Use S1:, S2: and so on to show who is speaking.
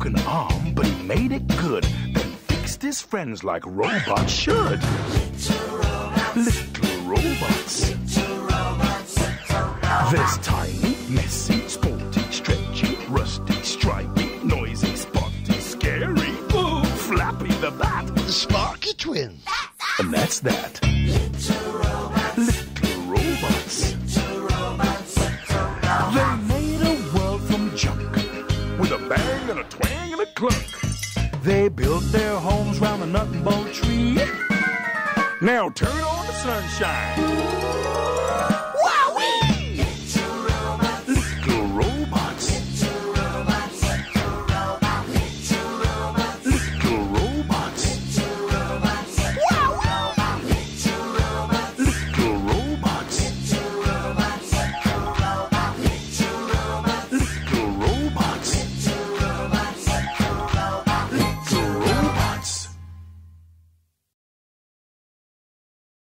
S1: broken arm, but he made it good. Then fixed his friends like robots should. Little robots. Little robots. Little robots. There's tiny, messy, sporty, stretchy, rusty, stripy, noisy, spotty, scary. Ooh, Flappy the Bat.
S2: The Sparky Twins.
S1: And that's that. Little robots. Little robots. Little robots. They made a world from junk with a bang and a twang and a clunk. They built their homes round a nut and bolt tree. Now turn on the sunshine.